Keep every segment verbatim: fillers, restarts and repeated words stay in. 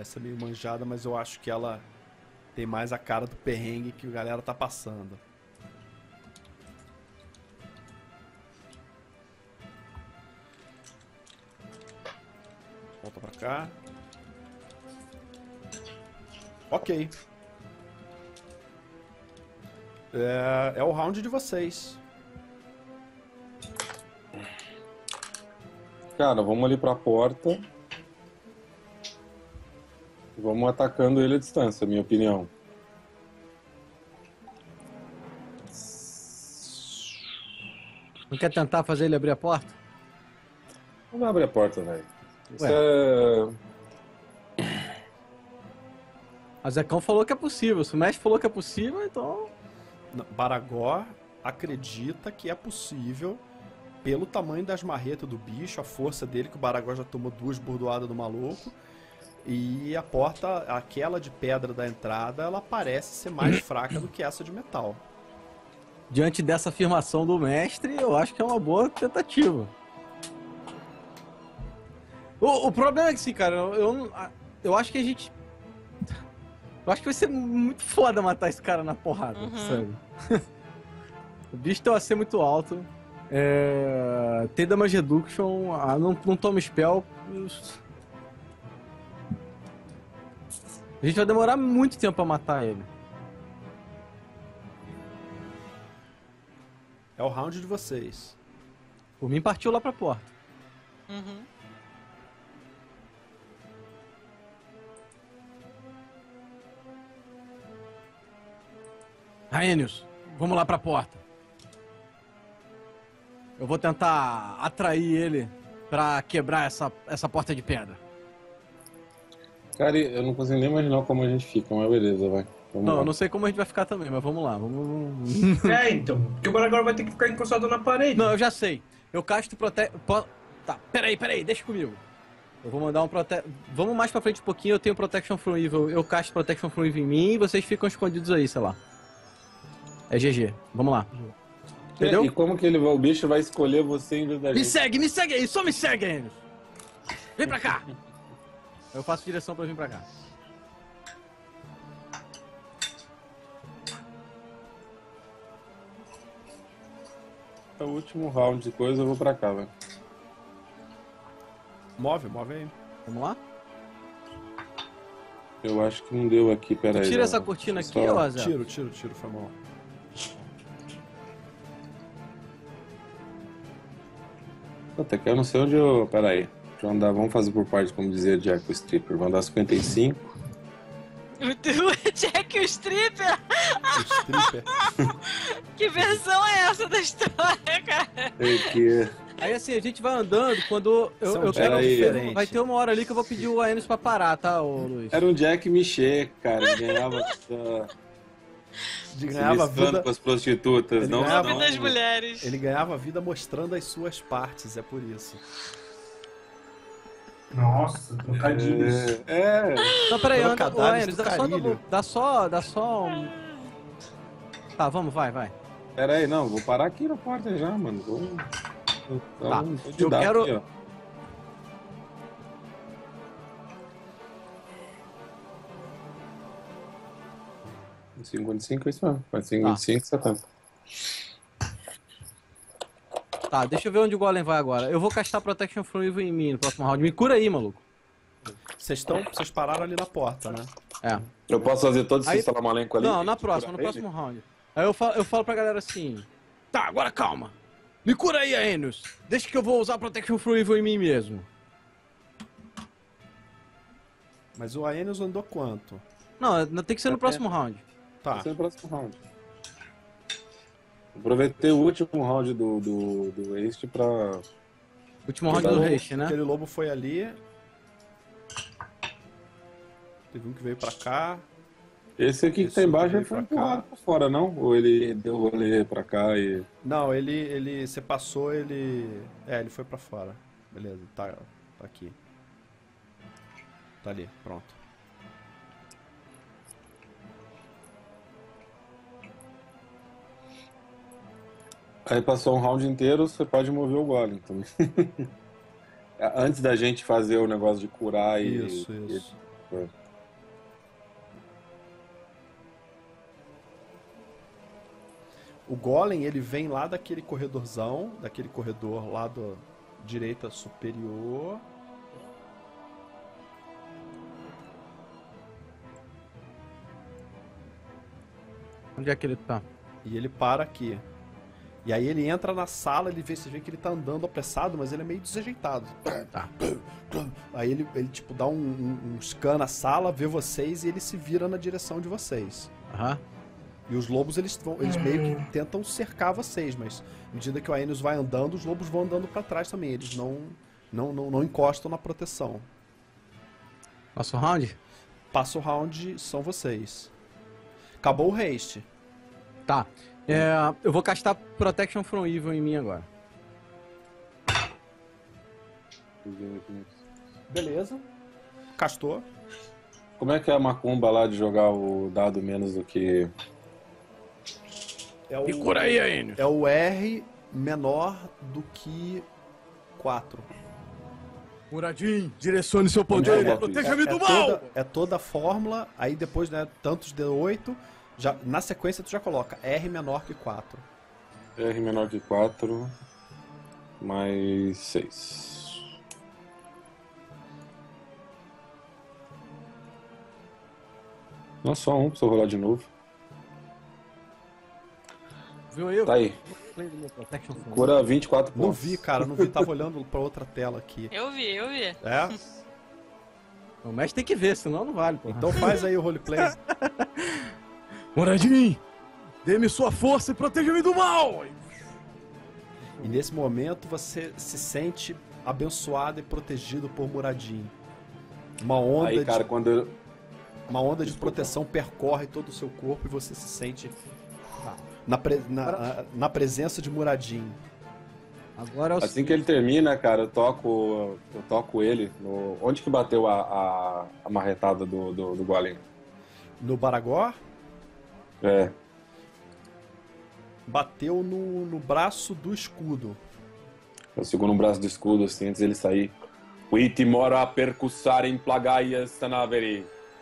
Essa é meio manjada, mas eu acho que ela tem mais a cara do perrengue que a galera tá passando. Volta pra cá. Ok. É, é o round de vocês. Cara, vamos ali pra porta. Vamos atacando ele à distância, minha opinião. Não quer tentar fazer ele abrir a porta? Vamos abrir a porta, velho. Isso Ué. é... A Zecão falou que é possível. Se o mestre falou que é possível, então... Baragor acredita que é possível, pelo tamanho das marretas do bicho, a força dele, que o Baragor já tomou duas bordoadas do maluco, e a porta, aquela de pedra da entrada, ela parece ser mais fraca do que essa de metal. Diante dessa afirmação do mestre, eu acho que é uma boa tentativa. O, o problema é que, assim, cara, eu, eu, eu acho que a gente... Eu acho que vai ser muito foda matar esse cara na porrada, Uhum. sabe? O bicho tem um A C muito alto. É... Tem damage reduction, ah, não, não toma spell. A gente vai demorar muito tempo pra matar ele. É o round de vocês. Por mim, partiu lá pra porta. Uhum. Aenius, vamos lá pra porta. Eu vou tentar atrair ele pra quebrar essa, essa porta de pedra. Cara, eu não consigo nem imaginar como a gente fica, mas beleza, vai. Vamos Não, lá. eu não sei como a gente vai ficar também, mas vamos lá. Vamos... É, então. Porque o agora vai ter que ficar encostado na parede. Não, eu já sei. Eu casto prote... Po... Tá, peraí, peraí, deixa comigo. Eu vou mandar um prote... Vamos mais pra frente um pouquinho, eu tenho Protection from Evil. Eu casto Protection from Evil em mim e vocês ficam escondidos aí, sei lá. É G G. Vamos lá. Entendeu? E como que ele vai, o bicho vai escolher você em vez da Me gente? segue, me segue aí, só me segue, Aenius. Vem pra cá. Eu faço direção pra vir pra cá. É o último round de coisa, eu vou pra cá, velho. Move, move aí. Vamos lá? Eu acho que não deu aqui, pera aí. Tira ó. essa cortina Só- aqui, ó, Zé. Tiro, tiro, tiro, foi mal. Até que eu não sei onde eu... Pera aí. Deixa eu andar, vamos fazer por parte, como dizia Jack o Stripper. Vou andar cinquenta e cinco. O Jack o Stripper? O stripper. Que versão é essa da história, cara? É que... Aí assim, a gente vai andando, quando eu, São eu quero... Pera aí. diferentes. Vai ter uma hora ali que eu vou pedir o Aenius pra parar, tá, ô Luiz? Era um Jack Michê, cara. Ele ganhava... uh, Ele se ganhava mesclando vida, com as prostitutas. Ele não, ganhava- não, Nome das mulheres. ele ganhava vida mostrando as suas partes, é por isso. Nossa, trocadilhos. É, é. Não, peraí, anda, ô Trocadalhos Aenius, do dá só, carilho. dá só, dá só um... Tá, vamos, vai, vai. Pera aí, não, vou parar aqui na porta já, mano. Vou... eu- Tá, eu vou te eu dar quero- aqui, ó. cinquenta e cinco é isso mesmo. Faz cinquenta e cinco, setenta. Tá, deixa eu ver onde o Golem vai agora. Eu vou castar Protection from Evil em mim no próximo round. Me cura aí, maluco. Vocês estão, vocês pararam ali na porta, né? É. Eu posso fazer todo esse Aí- salamalenco ali? Não, na Tipo, próxima, no pra ele? próximo round. Aí eu falo, eu falo pra galera assim... Tá, agora calma. Me cura aí, Aenius. Deixa que eu vou usar Protection from Evil em mim mesmo. Mas o Aenius andou quanto? Não, tem que ser no próximo round. Tá. Vai ser no próximo round. Aproveitei o último round do, do, do Waste pra... Último round Aquele do lobo- Haste, né? Aquele lobo foi ali. Teve um que veio pra cá. Esse aqui que Esse tá embaixo veio ele foi pra cá. empurrado pra fora, não? Ou ele deu rolê pra cá e... Não, ele, ele, você passou, ele... É, ele foi pra fora. Beleza, tá, tá aqui. Tá ali, pronto. Aí passou um round inteiro, você pode mover o golem também. Antes da gente fazer o negócio de curar e... Isso, e- isso. É. O Golem, ele vem lá daquele corredorzão, daquele corredor lá da direita superior. Onde é que ele tá? E ele para aqui. E aí ele entra na sala, ele vê, você vê que ele tá andando apressado, mas ele é meio desajeitado. Tá. Aí ele, ele tipo, dá um, um, um scan na sala, vê vocês e ele se vira na direção de vocês. Aham. E os lobos, eles, vão, eles meio que tentam cercar vocês, mas à medida que o Aeneas vai andando, os lobos vão andando pra trás também. Eles não, não, não, não encostam na proteção. Passa o round? Passa o round, são vocês. Acabou o haste. Tá. É, eu vou castar Protection from Evil em mim agora. Beleza. Castou. Como é que é a macumba lá de jogar o dado menos do que... É o, E cura aí, Aeneas. é o R menor do que quatro. Muradin, direcione seu poder É, e proteja-me É do mal! toda, é toda a fórmula, aí depois, né, tantos D oito, já, na sequência tu já coloca R menor que quatro. R menor que quatro, mais seis. Não, só um, preciso rolar de novo. Viu aí? Tá aí. Protection from Evil. Cura vinte e quatro Não pontos. vi, cara, não vi, tava olhando pra outra tela aqui. Eu vi, eu vi. É? O mestre tem que ver, senão não vale, porra. Então faz aí o roleplay. Muradin, dê-me sua força e proteja-me do mal! E nesse momento você se sente abençoado e protegido por Muradin. Uma onda Aí, cara, de, quando eu... uma onda de Desculpa. proteção percorre todo o seu corpo e você se sente na, pre- na, na presença de Muradin. Agora é o Assim que ele termina, cara, eu toco, eu toco ele. No... Onde que bateu a, a, a marretada do, do, do Golem? No Baragor, É. bateu no, no braço do escudo. Eu seguro um braço do escudo, assim, antes dele sair. Uiti mora a percussar em plagaia stanaveri.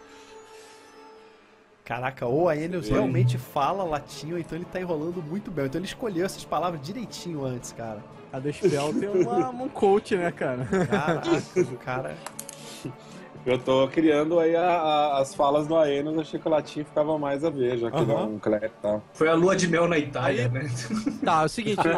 Caraca, ou a Aeneas Sim. realmente fala latim, ou então ele tá enrolando muito bem. Então ele escolheu essas palavras direitinho antes, cara. Cada spell tem uma, um coach, né, cara? Caraca, o cara... Eu tô criando aí a- a- as falas do Aeneas, achei que o latim ficava mais a ver, já que ele é Aham. um clérigo e tal. Foi a lua de mel na Itália, Aí- né? Tá, é o seguinte, eu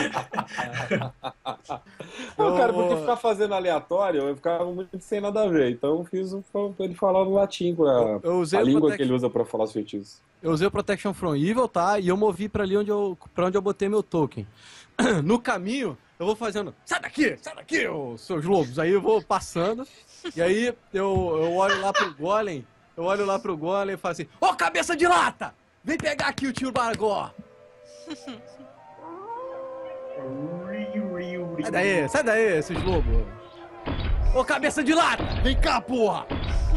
vou... Não, cara, porque ficar fazendo aleatório, eu ficava muito sem nada a ver. Então eu fiz um, pra ele falar no latim, pra, eu usei a o língua protect- que ele usa pra falar os feitiços. Eu usei o Protection from Evil, tá? E eu movi pra ali onde eu, pra onde eu botei meu token. No caminho, eu vou fazendo, sai daqui, sai daqui, ô, seus lobos. Aí eu vou passando, e aí eu, eu olho lá pro Golem, eu olho lá pro Golem e falo assim, ô cabeça de lata, vem pegar aqui o tio Baragó. Sai daí, sai daí, esses lobos. Ô cabeça de lata, vem cá, porra.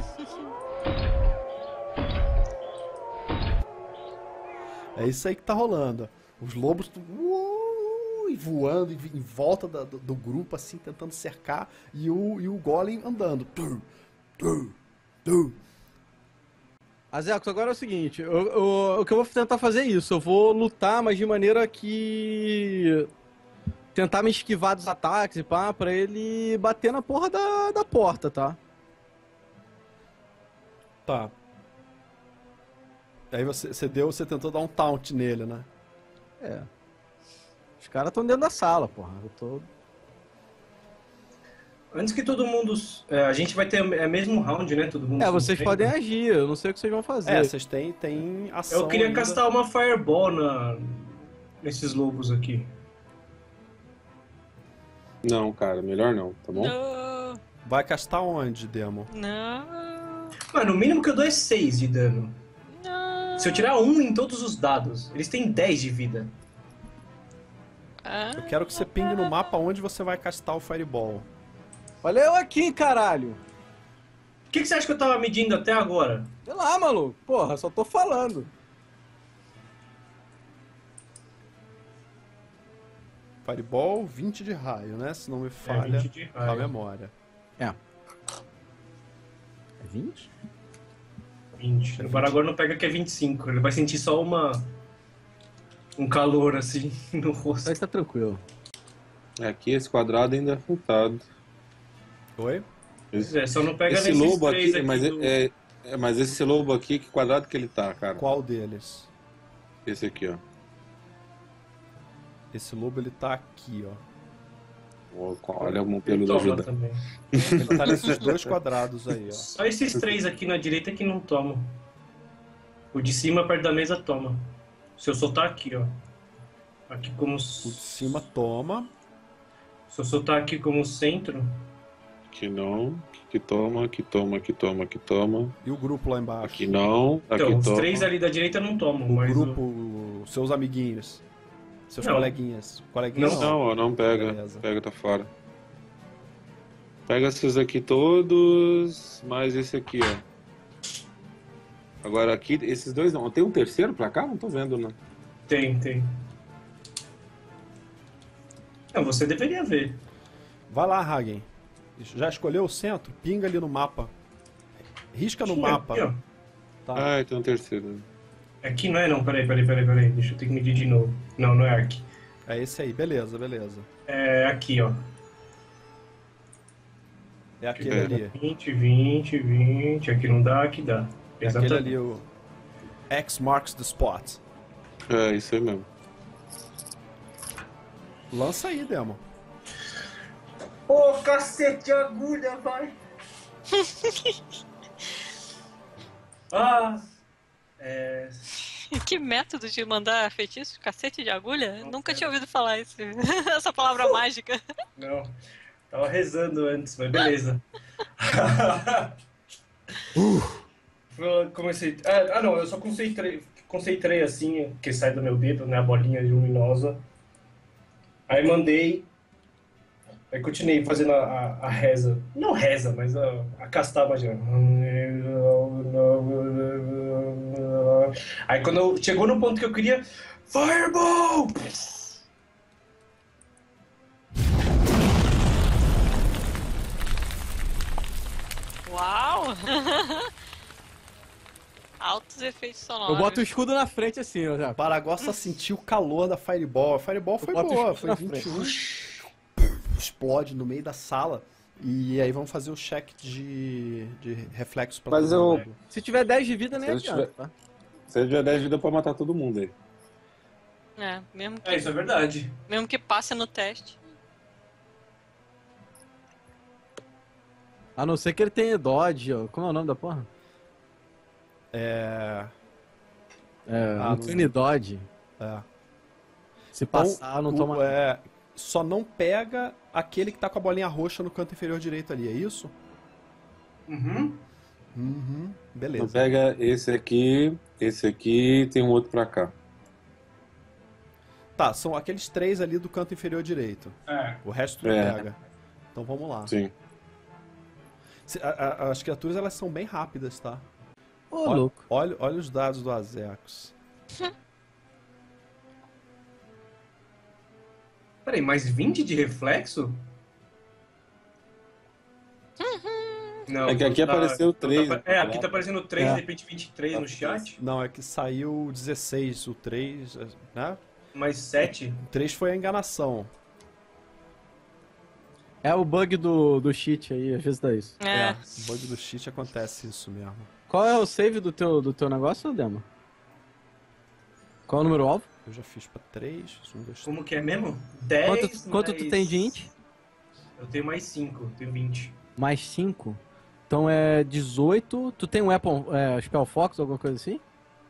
É isso aí que tá rolando. Os lobos tão, uh, voando em em volta da- do, do grupo, assim, tentando cercar, e o, e o Golem andando. Tu, tu, tu. Azecos, agora é o seguinte, eu, eu- o que eu vou tentar fazer é isso, eu vou lutar, mas de maneira que... tentar me esquivar dos ataques e pá, pra ele bater na porra da, da porta, tá? Tá. Aí você, você deu, você tentou dar um taunt nele, né? É. Os caras estão dentro da sala, porra, eu tô... Antes que todo mundo. É, a gente vai ter é mesmo round, né? Todo mundo. É, se vocês enfrenta. podem agir, eu não sei o que vocês vão fazer. É, vocês têm, têm ação. Eu queria ainda. castar uma Fireball na, nesses lobos aqui. Não, cara, melhor não, tá bom? Não, Vai castar onde, Demo? não, Mano, o mínimo que eu dou é seis de dano. não. Se eu tirar um em todos os dados, eles têm dez de vida. Ah, Eu quero que você pingue no mapa onde você vai castar o Fireball. Olha eu aqui, caralho! O que, que você acha que eu tava medindo até agora? Sei lá, maluco, porra, só tô falando. Fireball, vinte de raio, né? Se não me É, falha vinte de a raio. memória. É. vinte? vinte. O Baragor não pega que é vinte e cinco. Ele vai sentir só uma... um calor, assim, no rosto. Mas tá tranquilo. Aqui esse quadrado ainda é afetado. Oi? Esse, É, só não pega esse nesses lobo três aqui, mas, do- é, é, mas esse lobo aqui, que quadrado que ele tá, cara? Qual deles? Esse aqui, ó. Esse lobo ele tá aqui, ó. Ó, Olha o pelo Ele da toma ajuda. também. Ele tá nesses dois quadrados aí, ó. Só esses três aqui na direita que não tomam. O de cima, perto da mesa, toma. Se eu soltar aqui, ó. Aqui como... O de cima toma. Se eu soltar aqui como centro... Aqui não, que toma, que toma, que toma, que toma. E o grupo lá embaixo? Aqui não, aqui Então, os toma. três ali da direita não tomam, O mas... grupo, o- os seus amiguinhos. Seus Não. coleguinhas. Coleguinhas Não, não, ó, não pega. Beleza. Pega, tá fora. Pega esses aqui todos, mais esse aqui, ó. Agora aqui, esses dois não. Tem um terceiro pra cá? Não tô vendo, né? Tem, tem. Não, você deveria ver. Vai lá, Hagen. Já escolheu o centro? Pinga ali no mapa. Risca no Tinha mapa. aqui, ó. Tá. Ah, tem um terceiro. Aqui não é não, peraí, peraí, peraí, peraí. Deixa eu ter que medir de novo. Não, não é aqui. É esse aí. Beleza, beleza. É aqui, ó. É aquele É. ali. vinte, vinte, vinte. Aqui não dá, aqui dá. É aquele ali, o X marks the spot. É, isso aí mesmo. Lança aí, Demo. Ô, cacete de agulha, vai! ah! É... Que método de mandar feitiço? Cacete de agulha? Nunca tinha ouvido falar esse, essa palavra mágica. Não, tava rezando antes, mas beleza. Eu comecei... Ah, ah, não, eu só concentrei, concentrei assim, que sai do meu dedo, né, a bolinha luminosa. Aí mandei... Aí continuei fazendo a, a, a reza. Não reza, mas a, a castar a magia. Aí quando eu, chegou no ponto que eu queria... Fireball! Uau! Altos efeitos sonoros. Eu boto o escudo na frente assim, ó. já. O Paragossa sentiu o calor da Fireball. A Fireball foi boto boa, o foi escudo na vinte e um. Explode no meio da sala. E aí vamos fazer o check de, de reflexo pra Mas todo eu- mundo. Se tiver dez de vida, nem Se eu adianta, tiver- tá? Se ele tiver dez de vida, pode matar todo mundo aí. É, mesmo que, É, isso é verdade. mesmo que passe no teste. A não ser que ele tenha dodge, ó. Como é o nome da porra? É. É, Ah, Uncanny Dodge. É. Se passar, não o- toma... é, só não pega aquele que tá com a bolinha roxa no canto inferior direito ali, é isso? Uhum. Uhum. Então Beleza. pega esse aqui, esse aqui tem um outro pra cá. Tá, são aqueles três ali do canto inferior direito. É. O resto não É. pega. Então vamos lá. Sim. Se- a- a- As criaturas elas são bem rápidas, tá? Ô, Olha, louco. olha, olha os dados do Azecos. Peraí, mais vinte de reflexo? Não, É que aqui tá- apareceu tá- três, tá- É, aqui tá aparecendo três, É. de repente vinte e três no chat. Não, é que saiu dezesseis, o três, né? Mais sete. O três foi a enganação. É o bug do, do cheat aí, às vezes dá isso. É. o bug do cheat acontece isso mesmo. Qual é o save do teu, do teu negócio, Demo? Qual é o número alvo? Eu já fiz pra três, um, dois, três. Como que é mesmo? dez. Quanto, quanto tu mais- tem de int? Eu tenho mais cinco, tenho vinte. Mais cinco. Então é dezoito. Tu tem um Weapon, é, Spell Fox, alguma coisa assim?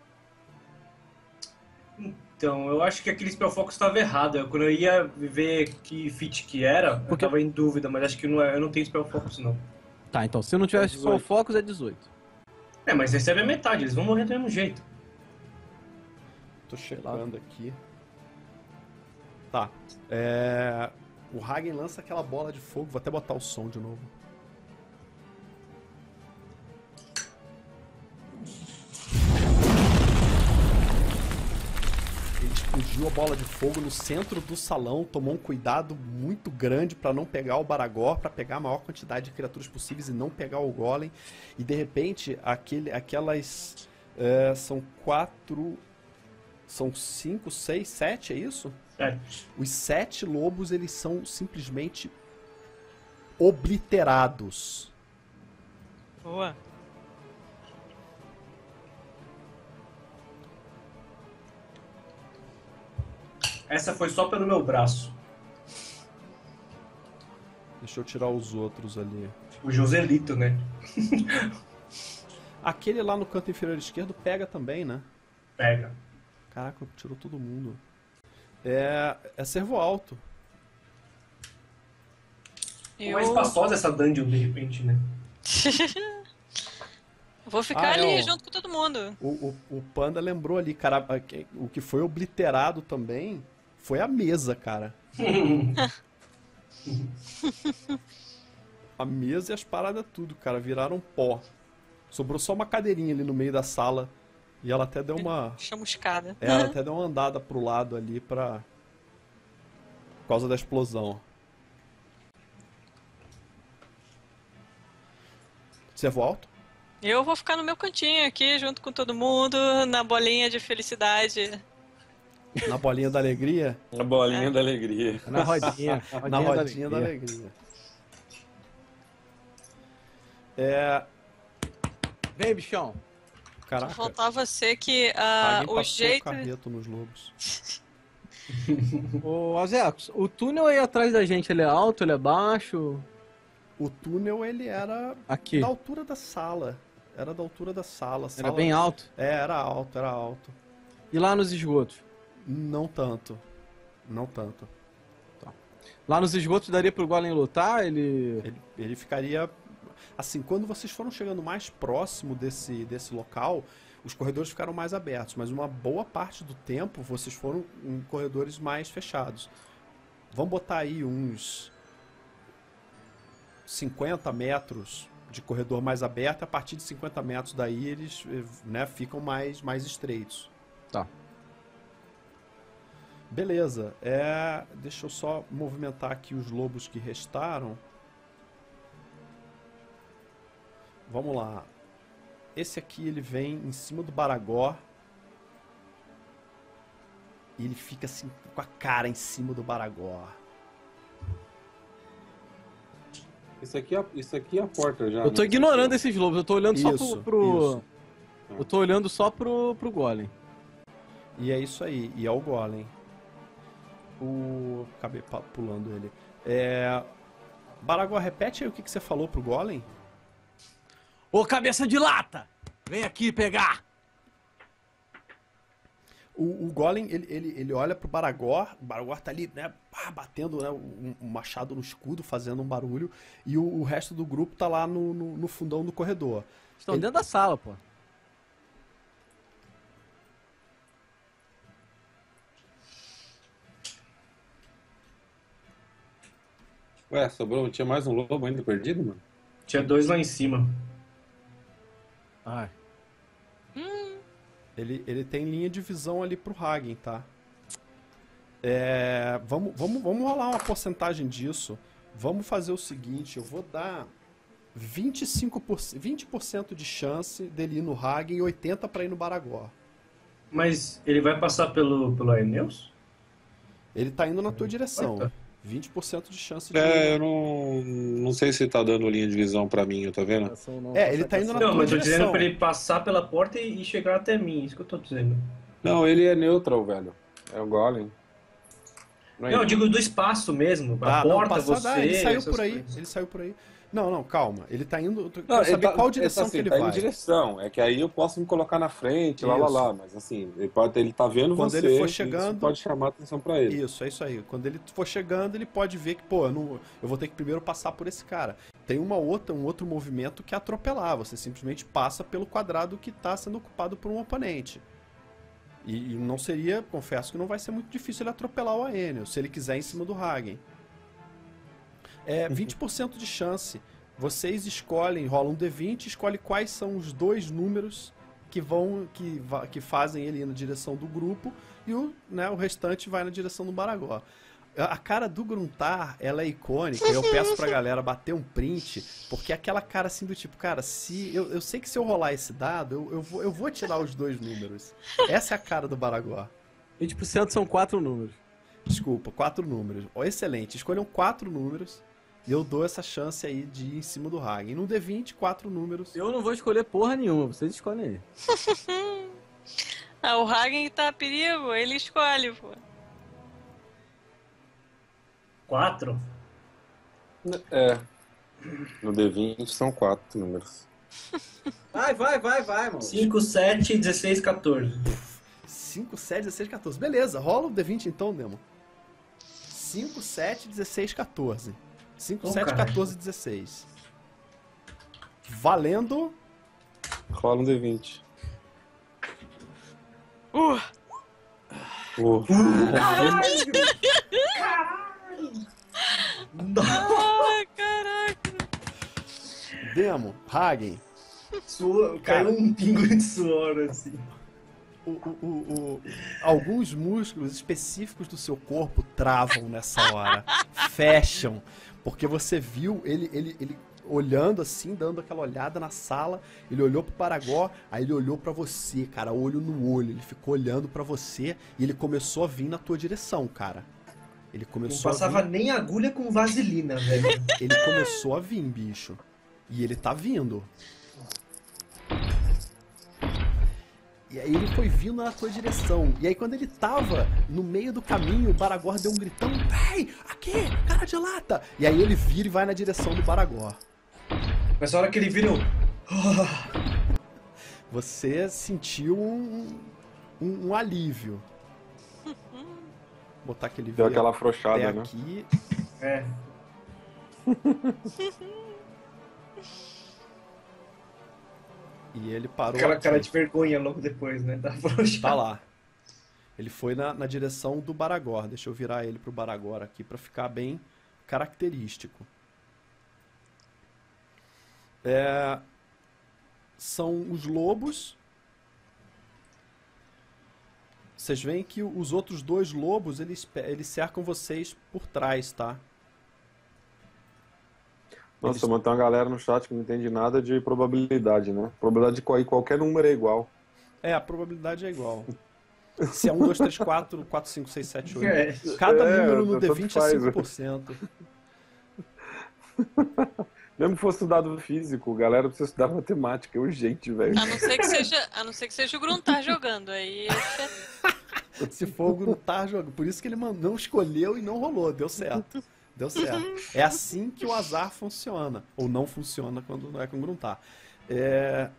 Então, eu acho que aquele Spell Focus estava errado. Eu, quando eu ia ver que feat que era, Porque- eu tava em dúvida, mas acho que não é, eu não tenho Spell Focus, não. Tá, então se não tiver É Spell dezoito. Focus é dezoito. É, mas recebe a metade, eles vão morrer do mesmo jeito. Tô checando aqui. Tá. É... O Hagen lança aquela bola de fogo. Vou até botar o som de novo. Ele explodiu explodiu a bola de fogo no centro do salão, tomou um cuidado muito grande para não pegar o Baragor, para pegar a maior quantidade de criaturas possíveis e não pegar o Golem. E de repente, aquele, aquelas... É, são quatro... São cinco, seis, sete, é isso? Sete. Os sete lobos, eles são simplesmente obliterados. Boa. Essa foi só pelo meu braço. Deixa eu tirar os outros ali. O Joselito, né? Aquele lá no canto inferior esquerdo pega também, né? Pega. Caraca, tirou todo mundo. É, é servo alto. Ficou mais espaçosa essa dungeon, de repente, né? Vou ficar Ah, ali é, ó. junto com todo mundo. O, o, o Panda lembrou ali, cara, o que foi obliterado também foi a mesa, cara. A mesa e as paradas tudo, cara, viraram pó. Sobrou só uma cadeirinha ali no meio da sala e ela até deu uma... Chamuscada. É, ela até deu uma andada pro lado ali pra... Por causa da explosão. Servo alto? Eu vou ficar no meu cantinho aqui, junto com todo mundo, na bolinha de felicidade. Na bolinha da alegria? A bolinha da alegria. Na rodinha. Na rodinha da alegria. É... Vem, bichão. Caraca, Faltava ser que ah, alguém o passou jeito... o carreto nos lobos. Ô, Azecos, o túnel aí atrás da gente, ele é alto, ele é baixo? O túnel, ele era Aqui. da altura da sala. Era da altura da sala. Era sala... bem alto? É, era alto, era alto. E lá nos esgotos? Não tanto. Não tanto. Lá nos esgotos daria pro Golem lutar? Ele... Ele, ele ficaria... Assim, quando vocês foram chegando mais próximo desse, desse local, os corredores ficaram mais abertos. Mas uma boa parte do tempo, vocês foram em corredores mais fechados. Vamos botar aí uns... cinquenta metros de corredor mais aberto, e a partir de cinquenta metros daí eles, né, ficam mais, mais estreitos. Tá. Beleza. É, deixa eu só movimentar aqui os lobos que restaram. Vamos lá. Esse aqui ele vem em cima do Baragor. E ele fica assim com a cara em cima do Baragor. Isso aqui, é, isso aqui é a porta já. Eu tô né? ignorando esses lobos, eu tô olhando só Isso, pro... pro... isso. Eu tô olhando só pro, pro Golem. E é isso aí, e é o Golem. O... Acabei pa- pulando ele. É... Baragor, repete aí o que, que você falou pro Golem? Ô, cabeça de lata! Vem aqui pegar! O, o Golem, ele, ele, ele olha pro Baragor, o Baragor tá ali, né, pá, batendo, né, um, um machado no escudo, fazendo um barulho, e o, o resto do grupo tá lá no, no, no fundão do corredor. Estão Ele- dentro da sala, pô. Ué, sobrou, tinha mais um lobo ainda perdido, mano? Tinha dois lá em cima. Ai. Ele, ele tem linha de visão ali pro Hagen, tá? É, vamos, vamos, vamos rolar uma porcentagem disso. Vamos fazer o seguinte, eu vou dar vinte e cinco por cento, vinte por cento de chance dele ir no Hagen e oitenta por cento pra ir no Baragor. Mas ele vai passar pelo, pelo Aeneus? Ele tá indo na tua direção. Tá. vinte por cento de chance de É, ir. eu não, não sei se tá dando linha de visão pra mim, tá vendo? É, ele tá indo na Não, tua mas eu tô dizendo direção. pra ele passar pela porta e, e chegar até mim, isso que eu tô dizendo. Não, ele é neutral, velho. É o Golem. Não, é Não, eu ele. digo do espaço mesmo. Tá, A não, porta, passar você. dá, ele saiu essas por aí, coisas. ele saiu por aí. Não, não, calma. Ele tá indo. Eu quero Não, ele saber tá- qual direção assim, que ele tá vai. em direção. É que aí eu posso me colocar na frente, lá, lá, Isso. lá. Mas assim, ele, pode, ele tá vendo Quando você. ele for isso chegando- pode chamar a atenção pra ele. Isso, é isso aí. Quando ele for chegando, ele pode ver que, pô, eu, não, eu vou ter que primeiro passar por esse cara. Tem uma outra, um outro movimento que é atropelar. Você simplesmente passa pelo quadrado que está sendo ocupado por um oponente. E, e não seria, confesso que não vai ser muito difícil ele atropelar o Aenio, se ele quiser em cima do Hagen. É vinte por cento de chance. Vocês escolhem, rolam um D vinte, escolhe quais são os dois números que vão que, va- que fazem ele ir na direção do grupo e o, né, o restante vai na direção do Baragó. A a cara do Gruntar, ela é icônica. Eu peço pra galera bater um print, porque é aquela cara assim do tipo, cara, se eu, eu sei que se eu rolar esse dado, eu, eu, vou, eu vou tirar os dois números. Essa é a cara do Baragó. vinte por cento são quatro números. Desculpa, quatro números. Ó, excelente. Escolham quatro números e eu dou essa chance aí de ir em cima do Hagen. No D vinte, quatro números. Eu não vou escolher porra nenhuma, vocês escolhem aí. Ah, o Hagen tá a perigo, ele escolhe, pô. Quatro? É. No D vinte são quatro números. Vai, vai, vai, vai, mano. cinco, sete, dezesseis, quatorze. cinco, sete, dezesseis, quatorze. Beleza, rola o D vinte então, Demo. cinco, sete, dezesseis, quatorze. cinco, Oh, sete, caralho. quatorze, dezesseis. Valendo. Rola um D vinte. Uh, Oh. ah, caraca. Demo, Hagen. Suor, caiu um pingo de suor, assim. O, o, o, o- alguns músculos específicos do seu corpo travam nessa hora. Fecham. Porque você viu ele, ele, ele olhando assim, dando aquela olhada na sala. Ele olhou pro Baragó, aí ele olhou pra você, cara, olho no olho. Ele ficou olhando pra você e ele começou a vir na tua direção, cara. Ele Não começou passava a vir. nem agulha com vaselina, velho. Ele começou a vir, bicho. E ele tá vindo. E aí ele foi vindo na tua direção. E aí quando ele tava no meio do caminho, o Baragor deu um gritão. Ei, aqui, cara de lata! E aí ele vira e vai na direção do Baragor. Mas na hora que ele vira, eu... Você sentiu um, um, um alívio. Vou botar que ele Deu veio aquela até afrouxada, né? aqui. É. E ele parou Aquela aqui. cara de vergonha logo depois, né? Tá afrouxado. Tá lá. Ele foi na, na direção do Baragor. Deixa eu virar ele pro Baragor aqui pra ficar bem característico. É, são os lobos. Vocês veem que os outros dois lobos, eles, pe- eles cercam vocês por trás, tá? Nossa, Eles- mas tem uma galera no chat que não entende nada de probabilidade, né? Probabilidade de qual- qualquer número é igual. É, a probabilidade é igual. Se é um, dois, três, quatro, quatro, cinco, seis, sete, oito. É. Cada É, número no tanto D vinte é faz. cinco por cento. Mesmo que fosse estudado físico, galera precisa estudar matemática, é urgente, velho. A não ser que seja, a não ser que seja o Gruntar jogando, aí é... Se for o Gruntar jogando. Por isso que ele man- não escolheu e não rolou. Deu certo. Deu certo. É assim que o azar funciona. Ou não funciona quando não é com Gruntar. É...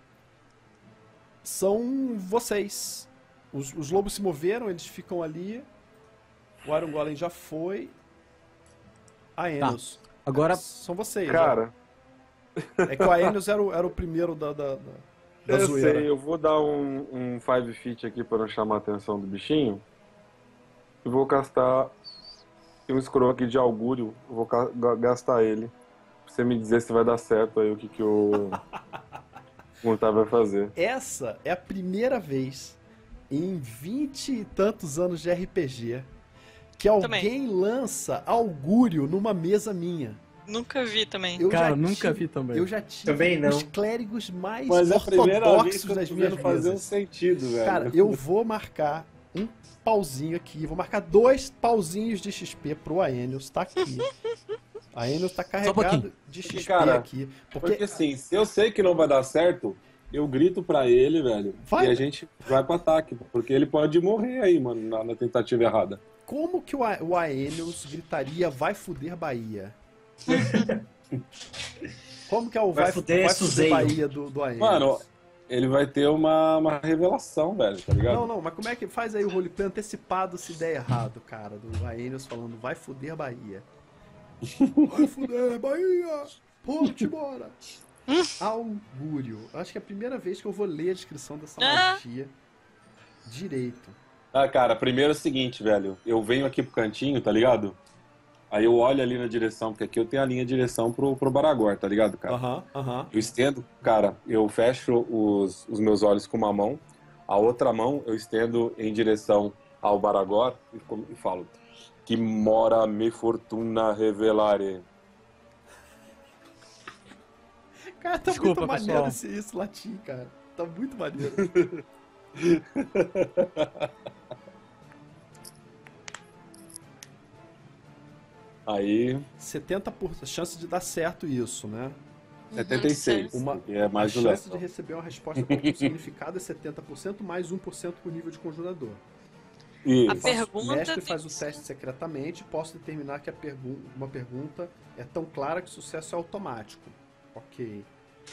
São vocês. Os, os lobos se moveram, eles ficam ali. O Iron Golem já foi. A Enos. Agora, São vocês. Cara, ó. É que o Aenos era o, era o primeiro da, da, da, da eu zoeira. sei, eu vou dar um, um five feet aqui para não chamar a atenção do bichinho. E vou gastar um scroll aqui de augúrio. Eu vou ca- ga- gastar ele. Pra você me dizer se vai dar certo aí o que, que o Montar vai fazer. Essa é a primeira vez em vinte e tantos anos de R P G que alguém lança augúrio numa mesa minha. Nunca vi também. Eu cara, já nunca tive- vi também. Eu já tive Também não. os clérigos mais Mas é a primeira vez ortodoxos que eu das tô minhas vendo fazer um mesas. sentido, velho. Cara, eu vou marcar um pauzinho aqui, vou marcar dois pauzinhos de X P pro Aenius, tá aqui. A Aenius tá carregado pouquinho. de Porque, X P cara, aqui. Porque, Porque assim, se eu sei que não vai dar certo, eu grito pra ele, velho, Vai. e a gente vai pro ataque. Porque ele pode morrer aí, mano, na, na tentativa errada. como que o, A- o Aenius gritaria vai fuder Bahia? Como que é o Vai vai, fuder vai fuder Suzeio. Bahia do, do Aenius? Mano, ele vai ter uma, uma revelação, velho, tá ligado? Não, não, mas como é que faz aí o roleplay antecipado se der errado, cara? Do Aenius falando, vai fuder Bahia. Vai fuder Bahia! Ponte, bora! Augúrio. Acho que é a primeira vez que eu vou ler a descrição dessa Ah. magia direito. Ah, cara, primeiro é o seguinte, velho. Eu venho aqui pro cantinho, tá ligado? Aí eu olho ali na direção, porque aqui eu tenho a linha de direção pro, pro Baragor, tá ligado, cara? Aham, aham. Eu estendo, cara, eu fecho os, os meus olhos com uma mão, a outra mão eu estendo em direção ao Baragor e, com- e falo: Que mora me fortuna revelare. Cara, tá Desculpa, muito maneiro pessoal. esse, esse latim, cara. Tá muito maneiro. Aí, setenta por cento chance de dar certo isso, né? setenta e seis, Uma, que é mais a do chance de Léo. receber uma resposta com algum significado é setenta por cento mais um por cento por nível de conjurador. A Isso. Faço- pergunta mestre tem faz o que ser- teste secretamente, posso determinar que a pergu uma pergunta é tão clara que o sucesso é automático. Ok.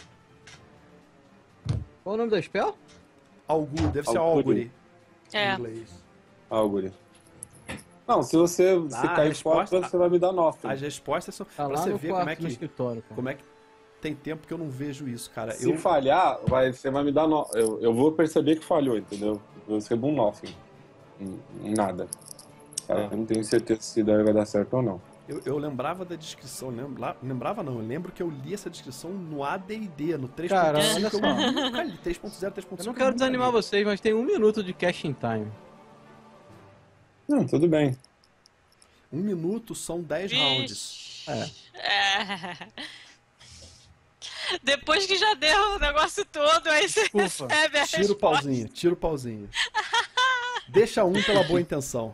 Qual o nome do spell? Augur, deve ser Auguri. Augury em É. inglês. Algo. Não, se você se Ah, a cair resposta- fora, você vai me dar nota. As respostas são... Tá pra lá você no ver quarto como é do que... escritório, cara. Como é que tem tempo que eu não vejo isso, cara. Se Eu, falhar, vai, você vai me dar nota. Eu, eu vou perceber que falhou, entendeu? Eu recebo um nothing. Em, em nada. Aí Ah. Eu não tenho certeza se daí vai dar certo ou não. eu, eu lembrava da descrição, lembra, lembrava não, eu lembro que eu li essa descrição no A D e D, no três ponto Cara, cinco, olha eu só. nunca li, três ponto zero, três ponto Eu cinco. não quero nunca desanimar li. vocês, mas tem um minuto de casting time. Não, tudo bem. Um minuto são dez rounds. Vixe. É. Depois que já deu o negócio todo, aí você Desculpa. recebe a Tira o resposta. pauzinho, tira o pauzinho. Deixa um pela boa intenção.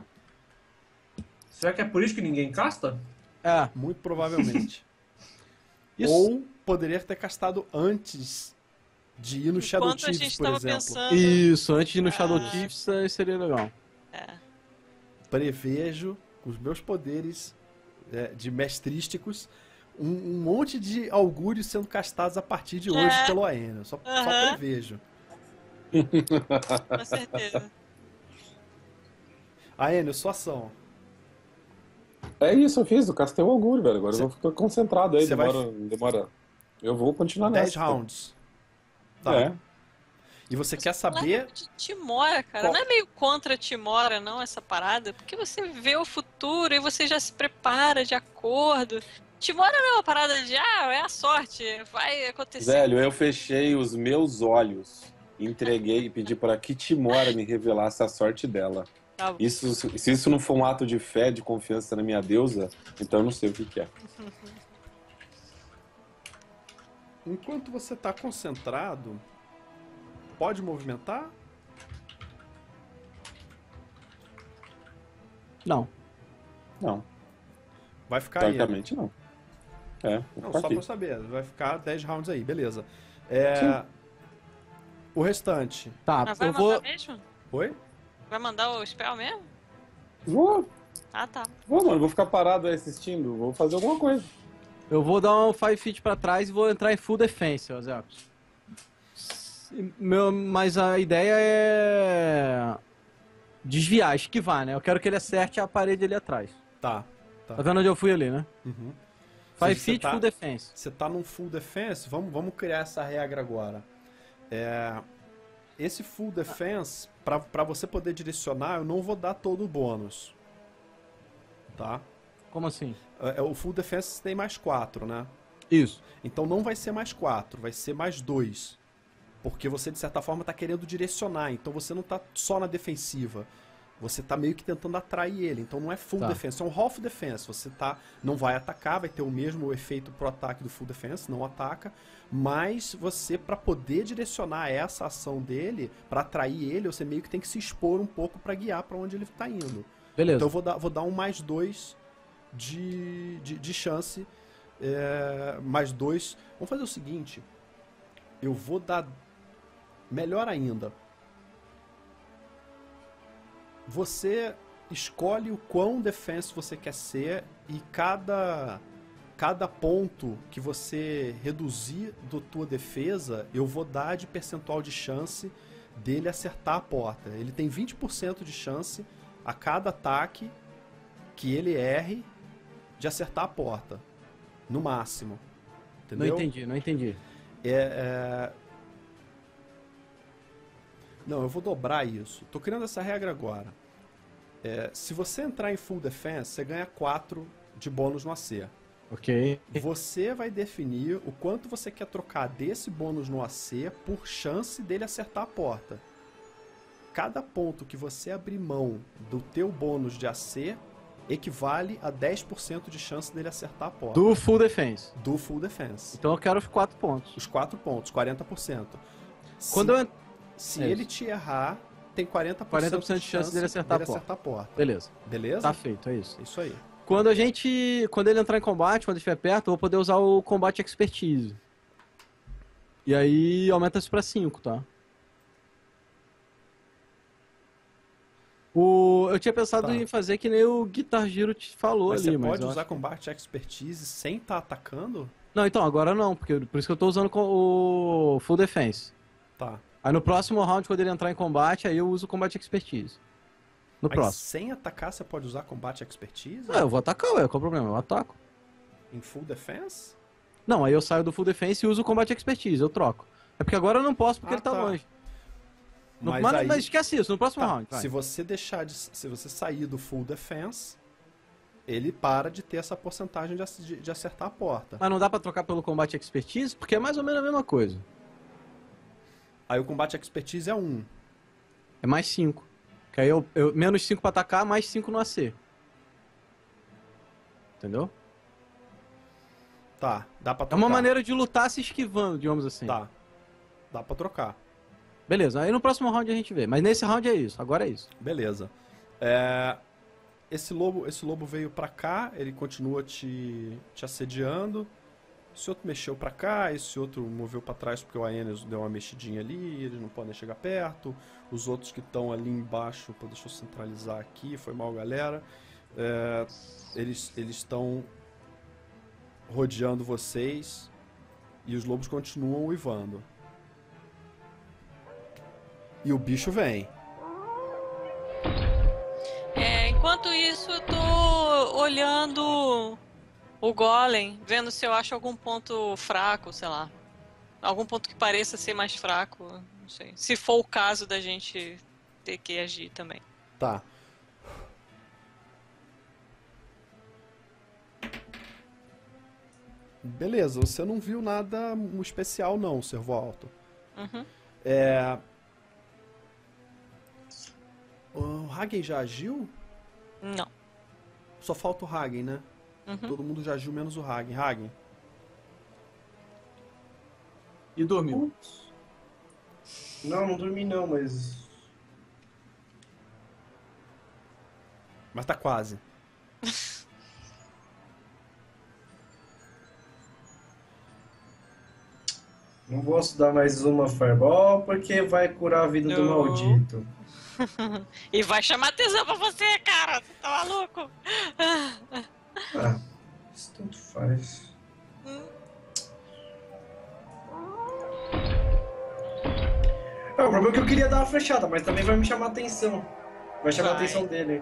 Será que é por isso que ninguém casta? É, Muito provavelmente. isso. Ou poderia ter castado antes de ir no Shadow Enquanto a Chiefs, gente por tava exemplo. pensando. Isso, antes de ir no Shadow Ah. Chiefs eh, seria legal. É. Prevejo, com os meus poderes é, de mestrísticos, um, um monte de augúrios sendo castados a partir de hoje É. pelo Aenio. Só, só Aham. prevejo. Com certeza. Aenio, sua ação. É isso, eu fiz. Eu castei o augúrio, velho. Agora Cê- eu vou ficar concentrado aí. Cê vai- Demora, demora. Eu vou continuar dez nessa. rounds. Tá. É. E você quer saber... Lá de Timora, cara. Qual- Não é meio contra Timora, não, essa parada? Porque você vê o futuro e você já se prepara de acordo. Timora não é uma parada de, ah, é a sorte, vai acontecer. Velho, eu fechei os meus olhos, entreguei e pedi para que Timora me revelasse a sorte dela. Tá bom. Isso, se isso não for um ato de fé, de confiança na minha deusa, então eu não sei o que, que é. Enquanto você tá concentrado, pode movimentar? Não. Não, Vai ficar aí. né? teoricamente não. É, vou Não, ficar só aqui. pra eu saber. Vai ficar dez rounds aí, beleza. É... O restante. Tá, Mas vai eu mandar vou. mesmo? Oi? Vai mandar o spell mesmo? Vou, Ah, tá. vou, mano, vou ficar parado aí assistindo, vou fazer alguma coisa. Eu vou dar um five feet pra trás e vou entrar em full defense, ó, Zé. Meu, mas a ideia é desviar, esquivar, né? Eu quero que ele acerte a parede ali atrás. Tá. Tá vendo onde eu fui ali, né? Uhum. Five Você feet, tá- full defense. Você tá num full defense, vamos, vamos criar essa regra agora. É, esse full defense, pra, pra você poder direcionar, eu não vou dar todo o bônus. Tá? Como assim? É, o full defense tem mais quatro, né? Isso. Então não vai ser mais quatro, vai ser mais dois. Porque você, de certa forma, tá querendo direcionar. Então você não tá só na defensiva. Você tá meio que tentando atrair ele. Então não é full Tá. defense, é um half defense. Você tá, não vai atacar, vai ter o mesmo efeito pro ataque do full defense, não ataca. Mas você, pra poder direcionar essa ação dele, pra atrair ele, você meio que tem que se expor um pouco pra guiar pra onde ele tá indo. Beleza. Então eu vou dar, vou dar um mais dois de, de, de chance. É, mais dois. Vamos fazer o seguinte. Eu vou dar. Melhor ainda. Você escolhe o quão defense você quer ser e cada. Cada ponto que você reduzir da tua defesa, eu vou dar de percentual de chance dele acertar a porta. Ele tem vinte por cento de chance a cada ataque que ele erre de acertar a porta. No máximo. Não Entendeu? entendi, não entendi. É, é... Não, eu vou dobrar isso. Tô criando essa regra agora. É, se você entrar em Full Defense, você ganha quatro de bônus no A C. Ok. Você vai definir o quanto você quer trocar desse bônus no A C por chance dele acertar a porta. Cada ponto que você abrir mão do teu bônus de A C equivale a dez por cento de chance dele acertar a porta. Do Full Defense. Do Full Defense. Então eu quero os quatro pontos. Os quatro pontos, quarenta por cento. Se, Quando eu... se é ele te errar, tem quarenta por cento, quarenta por cento de chance dele acertar, dele a, porta. acertar a porta. Beleza. Beleza? Tá feito, é isso. Isso aí. Quando a gente... Quando ele entrar em combate, quando ele estiver perto, eu vou poder usar o Combat Expertise. E aí aumenta isso pra cinco, tá? O... Eu tinha pensado Tá. em fazer que nem o Guitar Giro te falou Mas ali, você mas pode eu usar acho que- Combat Expertise sem estar atacando? Não, então, agora não, porque por isso que eu tô usando co- o Full Defense. Tá. Aí no próximo round, quando ele entrar em combate, aí eu uso o Combat Expertise. No Mas próximo. sem atacar, você pode usar Combat Expertise? Ah, eu vou atacar, ué, qual é o problema? Eu ataco. Em Full Defense? Não, aí eu saio do Full Defense e uso o Combat Expertise, eu troco. É porque agora eu não posso porque Ah, ele tá, tá. longe. No- Mas mas, aí- mas esquece isso, no próximo Tá, round. vai. se você deixar de, se você sair do Full Defense, ele para de ter essa porcentagem de, ac- de, de acertar a porta. Mas não dá pra trocar pelo Combat Expertise, porque é mais ou menos a mesma coisa. Aí o Combat Expertise é um. É mais cinco. Que aí eu, eu menos cinco pra atacar, mais cinco no A C. Entendeu? Tá, dá pra É trocar. uma maneira de lutar se esquivando, digamos assim. Tá, dá pra trocar. Beleza, aí no próximo round a gente vê. Mas nesse round é isso, agora é isso. Beleza. É, esse, lobo, esse lobo veio pra cá, ele continua te, te assediando. Esse outro mexeu pra cá, esse outro moveu pra trás porque o Aeneas deu uma mexidinha ali, eles não podem chegar perto. Os outros que estão ali embaixo, pô, deixa eu centralizar aqui, foi mal, galera. É, eles eles estão rodeando vocês e os lobos continuam uivando. E o bicho vem. É, enquanto isso, eu tô olhando o golem, vendo se eu acho algum ponto fraco, sei lá. Algum ponto que pareça ser mais fraco, não sei. Se for o caso da gente ter que agir também. Tá. Beleza, você não viu nada especial não, Servo Alto. Uhum. É... O Hagen já agiu? Não. Só falta o Hagen, né? Uhum. Todo mundo já agiu, menos o Hagen. Hagen. E dormiu. Não, não dormi não, mas... Mas tá quase. Não posso dar mais uma Fireball porque vai curar a vida do Não. maldito. E vai chamar atenção pra você, cara! Você tá maluco? Ah, isso tanto faz. É, o problema é que eu queria dar uma flechada, mas também vai me chamar atenção. Vai chamar a Vai. atenção dele.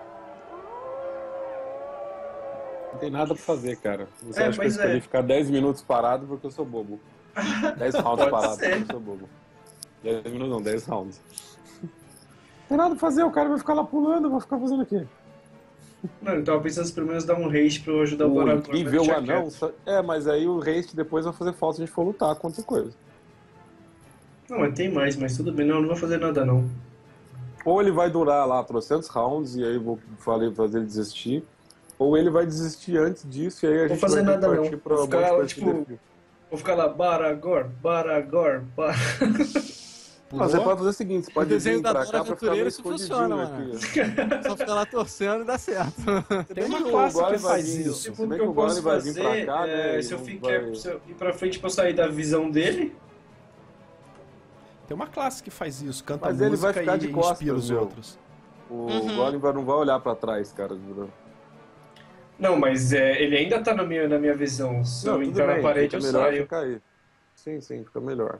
Não tem nada pra fazer, cara. Você É, acha que eu pois escolhi é. ficar dez minutos parado porque eu sou bobo. dez rounds Pode parado ser. porque eu sou bobo. dez minutos não, dez rounds. Não tem nada pra fazer, o cara vai ficar lá pulando, eu vou ficar fazendo o quê? Não, eu tava pensando se pelo menos dar um haste pra eu ajudar o O Baragor. e ver o anão. só- É, mas aí o haste depois vai fazer falta se a gente for lutar com outra coisa. Não, mas tem mais, mas tudo bem. Não, não vou fazer nada não. Ou ele vai durar lá trocentos rounds e aí eu vou falei, fazer ele desistir. Ou ele vai desistir antes disso e aí a Vou gente fazer vai ter nada, que não. partir pra Vou um monte de ficar, coisa que tipo, define. Vou ficar lá, Baragor, Baragor, Bar... Não, você pode fazer o seguinte, você pode desenho vir da pra Dora cá pra ficar meio Aventureira, isso funciona, escondidinho mano. aqui. Só ficar lá torcendo e dá certo. Tem uma que o classe Golem que vai faz vir, isso. Tipo, Se o bem que que eu o Golem posso vai vir pra fazer cá, né, é, e se eu não ficar, vai- se eu ir pra frente pra eu sair da visão dele, Tem uma classe que faz isso, canta Mas ele música vai ficar e de inspira costas, os meu. outros. O Uhum. Golem vai- não vai olhar pra trás, cara. Não, não, mas é, ele ainda tá na minha, na minha visão. Se eu tudo entrar na bem, parede, eu fica melhor saio. ficar aí. Sim, sim, fica melhor.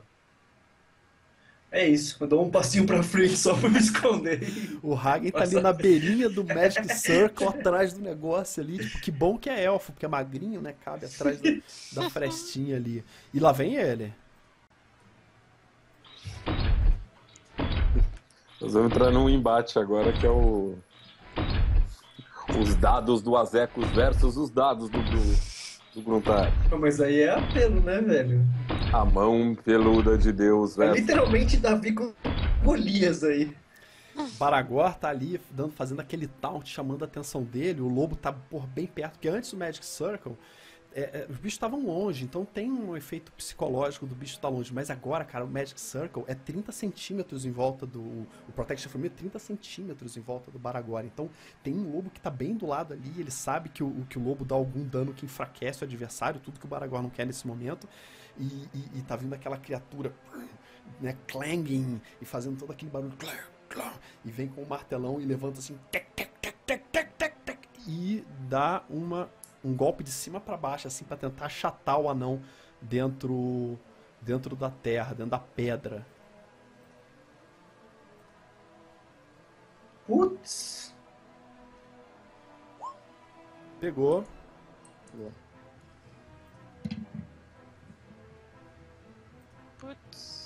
É isso, eu dou um passinho pra frente só pra me esconder. O Hagen tá ali Nossa. na beirinha do Magic Circle, atrás do negócio ali. Tipo, que bom que é elfo, porque é magrinho, né? Cabe atrás da, da frestinha ali. E lá vem ele. Nós vamos entrar num embate agora que é o. Os dados do Azecos versus os dados do Bruno. Do Gruntar. Mas aí é apelo, né, velho? A mão peluda de Deus É versus... literalmente Davi com Golias aí. Baragor tá ali dando, fazendo aquele taunt, chamando a atenção dele. O lobo tá por bem perto, porque antes do Magic Circle, é, é, os bichos estavam longe, então tem um efeito psicológico do bicho estar longe. Mas agora, cara, o Magic Circle é trinta centímetros em volta do... O Protection from Me é trinta centímetros em volta do Baragor. Então tem um lobo que tá bem do lado ali, ele sabe que o, que o lobo dá algum dano que enfraquece o adversário, tudo que o Baragor não quer nesse momento. E, e, e tá vindo aquela criatura, né, clanging, e fazendo todo aquele barulho... E vem com o martelão e levanta assim, tec, tec, tec, tec, tec, tec, tec, e dá uma, um golpe de cima para baixo, assim, para tentar achatar o anão dentro, dentro da terra, dentro da pedra. Putz. Pegou. Putz.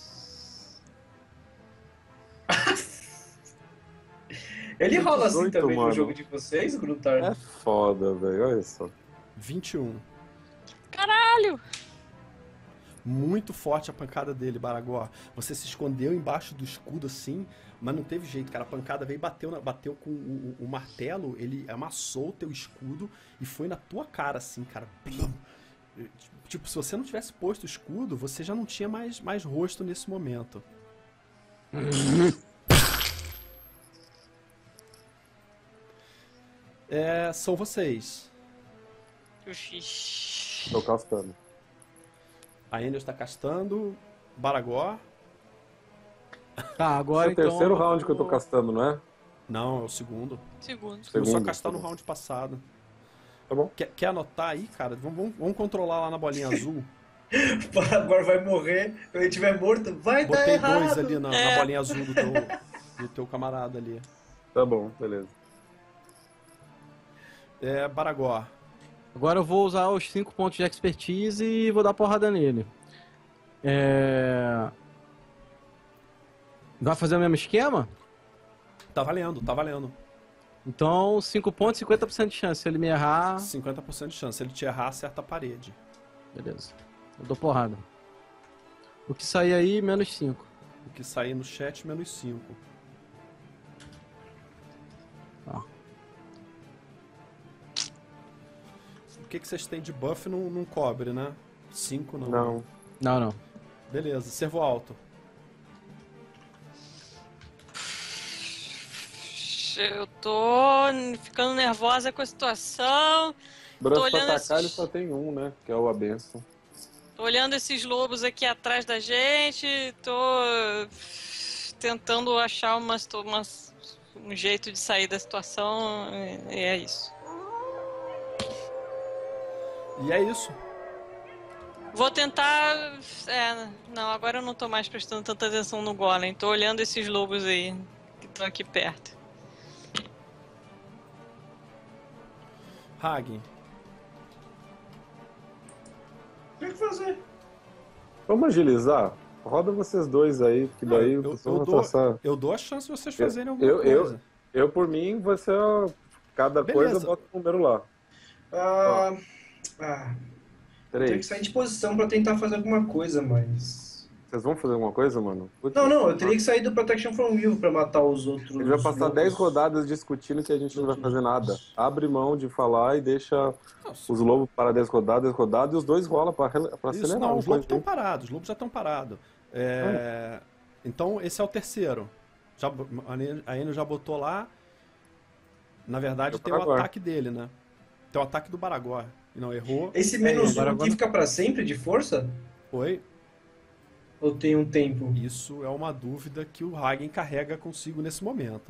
Ele rola assim dezoito, também mano. no jogo de vocês, Gruntar? É foda, velho. Olha só. vinte e um. Caralho! Muito forte a pancada dele, Baragor. Você se escondeu embaixo do escudo assim, mas não teve jeito, cara. A pancada veio e bateu, na- bateu com o, o- o martelo, ele amassou o teu escudo e foi na tua cara assim, cara. Plum. Tipo, se você não tivesse posto o escudo, você já não tinha mais, mais rosto nesse momento. É, são vocês. Ixi. Tô castando. A Ender está castando, Baragor. Tá, agora Esse é o então... terceiro round que eu tô castando, não é? Não, é o segundo. Segundo. Eu só Segundo, castar tá no bom. round passado. Tá bom. Quer, quer anotar aí, cara? Vamos, vamos, vamos controlar lá na bolinha azul. Agora vai morrer, quando ele estiver morto, vai dar Botei errado. dois ali na, na É. bolinha azul do teu, do teu camarada ali. Tá bom, beleza. É, Baragor. Agora eu vou usar os cinco pontos de expertise e vou dar porrada nele. É... Vai fazer o mesmo esquema? Tá valendo, tá valendo. Então, cinco pontos, cinquenta por cento de chance. Se ele me errar, cinquenta por cento de chance. Se ele te errar, acerta a parede. beleza. Eu dou porrada. O que sair aí, menos cinco. O que sair no chat, menos cinco. Tá. O que, que vocês têm de buff não, não cobre, né? cinco não. Não. Não, não. Beleza, servo alto. Eu tô ficando nervosa com a situação. Braço pra olhando atacar, ele esses- só tem um, né? Que é o abenço. Tô olhando esses lobos aqui atrás da gente. Tô tentando achar uma, situ- uma- um jeito de sair da situação. E é isso. E é isso. Vou tentar. É, não, agora eu não tô mais prestando tanta atenção no golem. Tô olhando esses lobos aí que estão aqui perto. Hagen. Tem que fazer. Vamos agilizar? Roda vocês dois aí, que daí eu, o eu, pessoal vai dou, passar. eu dou a chance de vocês fazerem alguma eu, eu, coisa. eu, por mim, você. Cada Beleza. coisa bota um número lá. Ah, ah, tem que Três. sair de posição pra tentar fazer alguma coisa, mas... Vocês vão fazer alguma coisa, mano? Putz. Não, não, eu teria que sair do Protection from Evil pra matar os outros. Ele vai passar lobos. dez rodadas discutindo que a gente não vai fazer nada. Abre mão de falar e deixa os lobos para dez rodadas, dez rodadas, e os dois rolam pra, rela- pra Isso, acelerar. não, uma os coisa lobos estão aí. parados, os lobos já estão parados. É, então, esse é o terceiro. Já, a Enio já botou lá. Na verdade, Eu tem o Baragor. ataque dele, né? Tem o ataque do Baragor. Não errou. Esse É menos ele. um Agora- aqui fica pra sempre de força? Foi. Ou tem um tempo? Isso é uma dúvida que o Hagen carrega consigo nesse momento.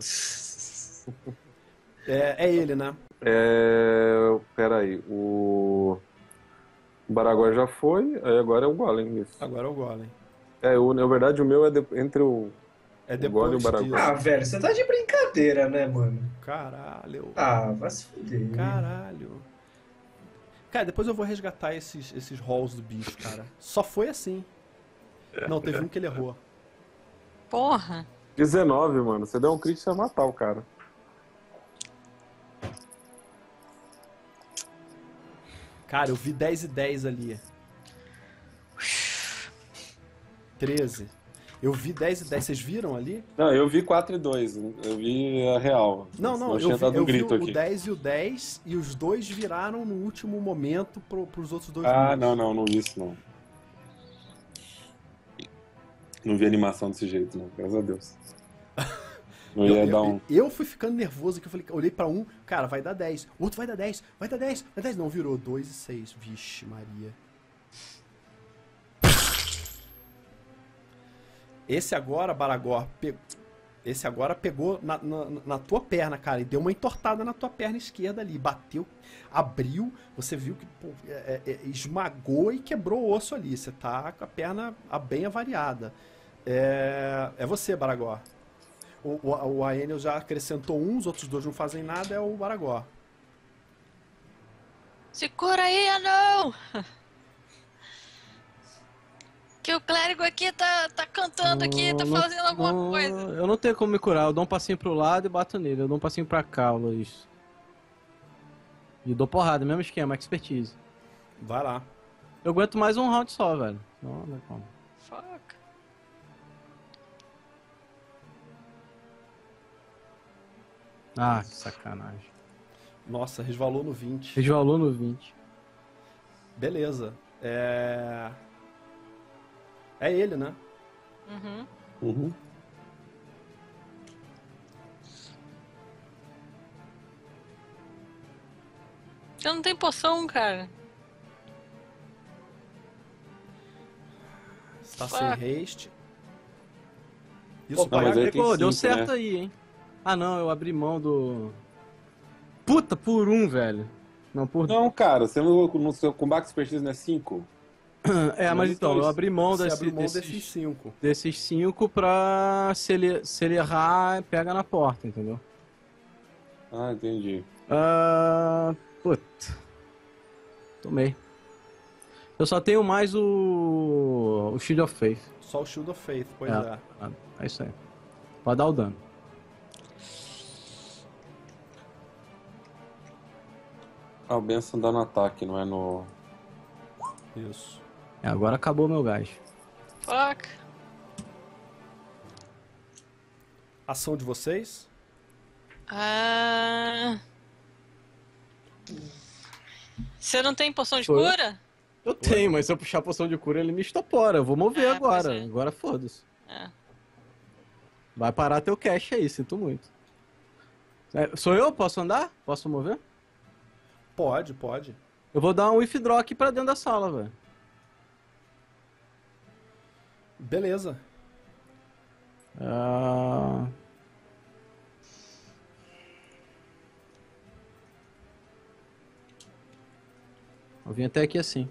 É, é ele, né? É. Peraí, o. O Baragor já foi, aí agora é o Golem. Isso. Agora é o Golem. É, o, na verdade, o meu é de- entre o. É O depois Golem e o Baragor. Ah, disso. velho, você tá de brincadeira, né, mano? Caralho. Ah, vai se fuder. Caralho. Cara, depois eu vou resgatar esses, esses rolls do bicho, cara. Só foi assim. Não, teve um que ele errou. Porra! dezenove, mano. Você deu um crítico, você vai matar o cara. Cara, eu vi dez e dez ali. treze. Eu vi dez e dez. Vocês viram ali? Não, eu vi quatro e dois. Eu vi a real. Não, não, Eu eu tinha vi, dado um eu vi grito o aqui. dez e o dez e os dois viraram no último momento pro, pros outros dois Ah, números. não, não, não vi isso não. Não vi animação desse jeito, não, graças a Deus. Não Eu, ia eu, dar um. eu fui ficando nervoso aqui, eu falei, olhei pra um, cara, vai dar dez. O outro vai dar dez, vai dar dez, vai dar dez. Não, virou dois e seis. Vixe, Maria. Esse agora, Baragor, pe... esse agora pegou na, na, na tua perna, cara, e deu uma entortada na tua perna esquerda ali. Bateu, abriu, você viu que pô, é, é, esmagou e quebrou o osso ali. Você tá com a perna bem avariada. É, é você, Baragor. O, o, o Aenel já acrescentou um, os outros dois não fazem nada, é o Baragor. Segura aí, anão! Que o clérigo aqui tá, tá cantando aqui, tá Não, fazendo alguma não, coisa. Eu não tenho como me curar, eu dou um passinho pro lado e bato nele. Eu dou um passinho pra cá, Luiz. E dou porrada, mesmo esquema, expertise. Vai lá. Eu aguento mais um round só, velho. Não, não é como. Fuck. Ah, que sacanagem. Nossa, resvalou no vinte. Resvalou no vinte. Beleza. É... É ele, né? Uhum. Uhum. Eu não tenho poção, cara. Está Fuck. sem haste. Isso, Não, pai. mas aí tem Pô, deu cinco, certo né? aí, hein. Ah, não, eu abri mão do... Puta, por um, velho. Não, por... Não, cara, você no, no seu combate expertise não é cinco? É, mas mas então, então eu isso- abri mão, Você desse, abriu mão desses, desses cinco. desses cinco pra... Se ele, se ele errar, pega na porta, entendeu? Ah, entendi. Ah, puta. Tomei. Eu só tenho mais o... O Shield of Faith. Só o Shield of Faith, pois É. é. Ah, é isso aí. Pode dar o dano. Ah, o Benção dá no ataque, não é no... Isso. É, agora acabou meu gás. Fuck. Ação de vocês? Ah... Você não tem poção de Sou eu? cura? Eu tenho, mas se eu puxar a poção de cura, ele me estopora. Eu vou mover É, agora. pois é. Agora foda-se. É. Vai parar teu cash aí, sinto muito. É, sou eu? Posso andar? Posso mover? Pode, pode. Eu vou dar um withdraw aqui pra dentro da sala, velho. Beleza. Ah... Eu vim até aqui assim.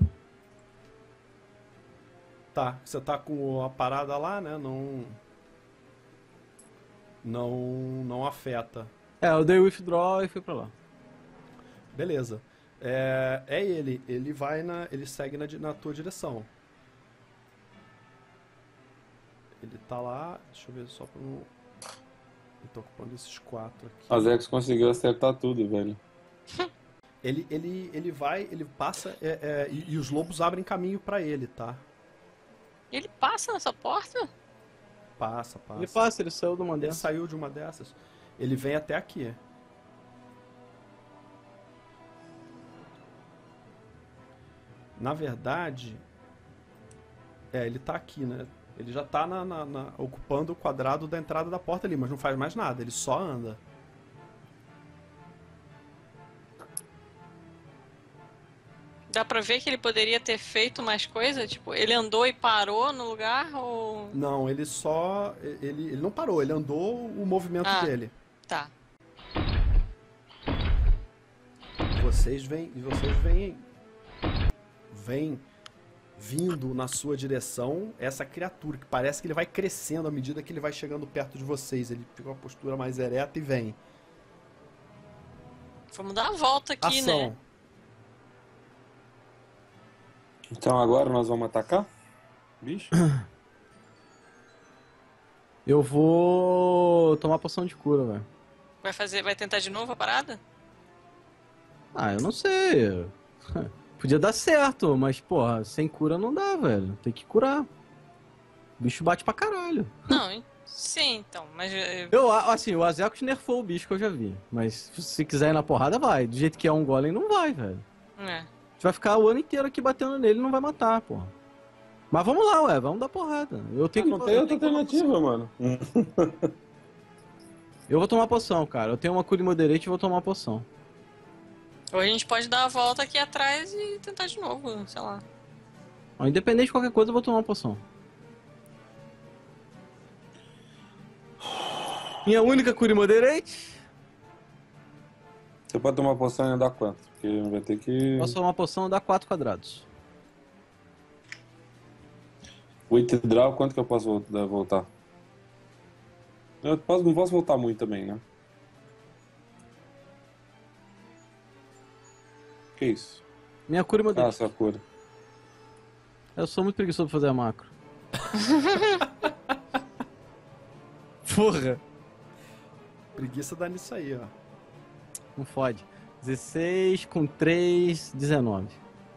Tá, você tá com a parada lá, né? Não. Não. Não afeta. É, eu dei o withdraw e fui pra lá. Beleza. É, é ele. Ele vai na. Ele segue na, di- na tua direção. Ele tá lá. Deixa eu ver só pra não. Eu tô ocupando esses quatro aqui. A Zex conseguiu acertar tudo, velho. Ele, ele, ele vai, ele passa é, é, e, e os lobos abrem caminho pra ele, tá? Ele passa nessa porta? Passa, passa. Ele passa, ele saiu de uma Ele dessas. saiu de uma dessas. Ele vem até aqui. Na verdade, é, ele tá aqui, né? Ele já tá na, na- na- ocupando o quadrado da entrada da porta ali, mas não faz mais nada, ele só anda. Dá pra ver que ele poderia ter feito mais coisa? Tipo, ele andou e parou no lugar ou... Não, ele só. Ele, ele não parou, ele andou o movimento Ah. dele. Tá. Vocês vêm. E vocês vêm. Vêm vindo na sua direção essa criatura, que parece que ele vai crescendo à medida que ele vai chegando perto de vocês. Ele fica com uma postura mais ereta e vem. Vamos dar uma volta aqui, Ação. né? Então agora nós vamos atacar? Bicho? Eu vou tomar poção de cura, velho. Vai fazer, vai tentar de novo a parada? Ah, eu não sei. Podia dar certo, mas, porra, sem cura não dá, velho. Tem que curar. O bicho bate pra caralho. Não, hein? Sim, então, mas... eh, Eu, a- assim, o Azekos nerfou o bicho que eu já vi. Mas se quiser ir na porrada, vai. Do jeito que é um golem, não vai, velho. É. A gente vai ficar o ano inteiro aqui batendo nele e não vai matar, porra. Mas vamos lá, ué, vamos dar porrada. Eu tenho Não que... tem eu outra tenho que- alternativa, mano. Eu vou tomar poção, cara. Eu tenho uma cura moderate e vou tomar poção. Ou a gente pode dar a volta aqui atrás e tentar de novo, sei lá. Ó, independente de qualquer coisa, eu vou tomar uma poção. Minha única cura moderate. Você pode tomar poção e andar quanto? Porque vai ter que... Posso tomar uma poção dá quatro quadrados. O withdraw, quanto que eu posso vol- voltar? Eu posso, não posso voltar muito também, né? Que isso? Minha cura Ah, moderate. sua cura. Eu sou muito preguiçoso pra fazer a macro. Porra. Preguiça dá nisso aí, ó. Não fode. dezesseis com três, dezenove.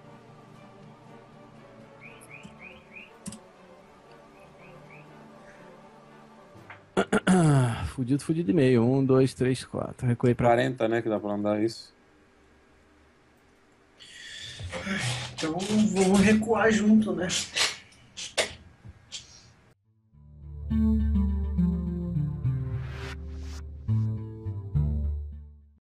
Fudido, fudido e meio. Um, dois, três, quatro. Recuei pra... quarenta, né? Que dá pra andar isso. Então vamos recuar junto, né?